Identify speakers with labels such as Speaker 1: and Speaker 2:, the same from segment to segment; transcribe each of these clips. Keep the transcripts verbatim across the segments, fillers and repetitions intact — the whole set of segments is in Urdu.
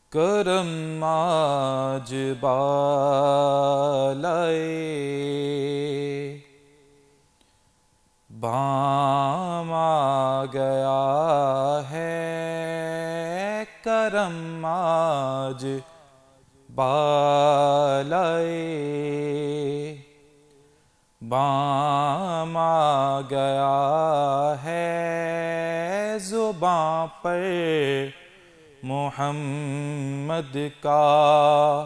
Speaker 1: کرم آج بالائے بام آ گیا ہے، کرم آج بالائے بام آ گیا ہے، زباں پر محمد کا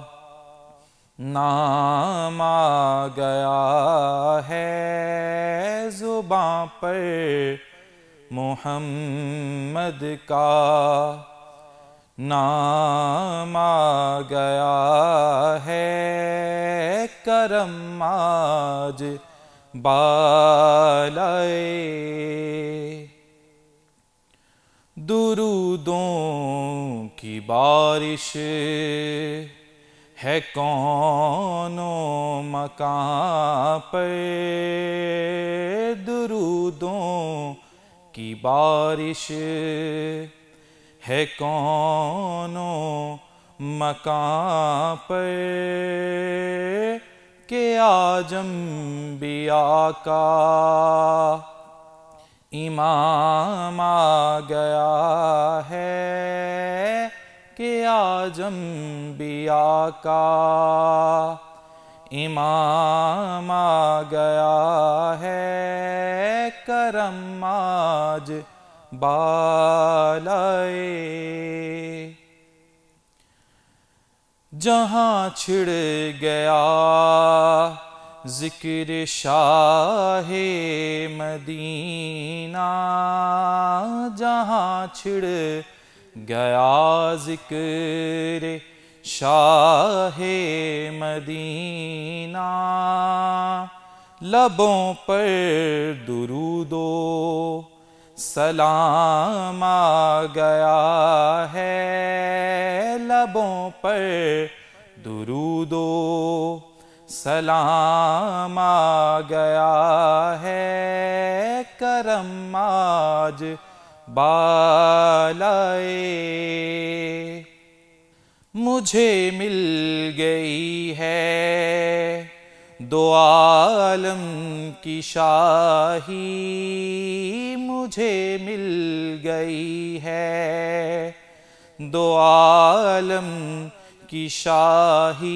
Speaker 1: نام آ گیا ہے، زباں پر محمد کا نام آ گیا ہے، کرم آج بالائے درودوں کی بارش ہے کون و مکان پر، درودوں کی بارش ہے کون و مکان پر، کہ آج انبیاء کا امام آ گیا ہے، کہ آج انبیاء کا امام آ گیا ہے، کرم آج بالائے جہاں چھڑ گیا ذکر شاہ مدینہ، جہاں چھڑ گیا ذکر شاہ مدینہ، لبوں پر درود و سلام آ گیا ہے، لبوں پر درود و سلام آ گیا ہے، کرم آج بالائے مجھے مل گئی ہے دو عالم کی شاہی، مجھے مل گئی ہے دو عالم کی شاہی،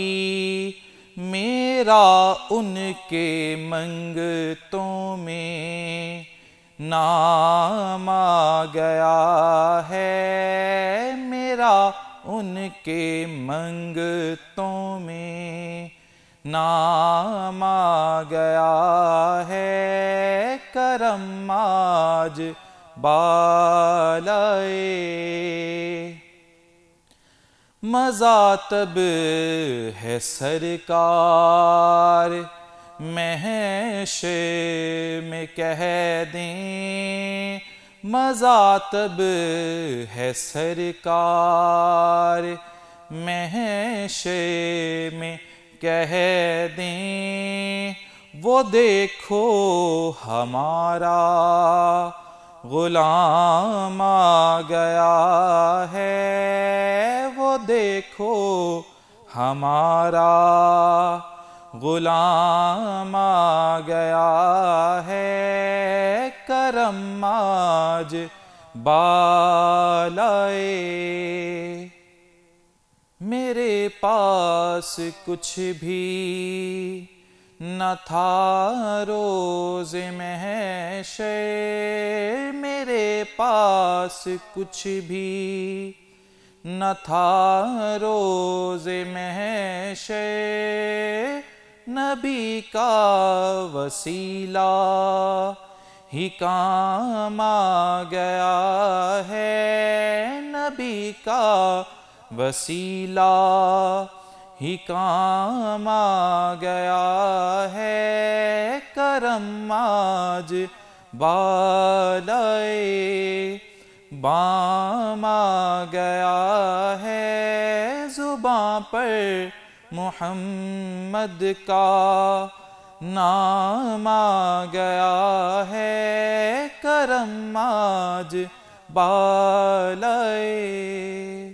Speaker 1: میرا ان کے منگتوں میں نام آ گیا ہے، میرا ان کے منگتوں میں نام آ گیا ہے، کرم آج بالائے مزہ تب ہے سرکار محشر میں کہہ دیں، مزہ تب ہے سرکار محشر میں کہہ دیں، وہ دیکھو ہمارا غلام آ گیا ہے، وہ دیکھو ہمارا غلام آ گیا ہے، کرم آج بالائے میرے پاس کچھ بھی نہ تھا روز محشر، میرے پاس کچھ بھی نہ تھا روز محشر، نبی کا وسیلہ ہی کام آ گیا ہے، نبی کا وسیلہ ہی کام آ گیا ہے، کرم آج بالائے بام آ گیا ہے، زباں پر محمد کا نام آ گیا ہے، کرم آج بالائے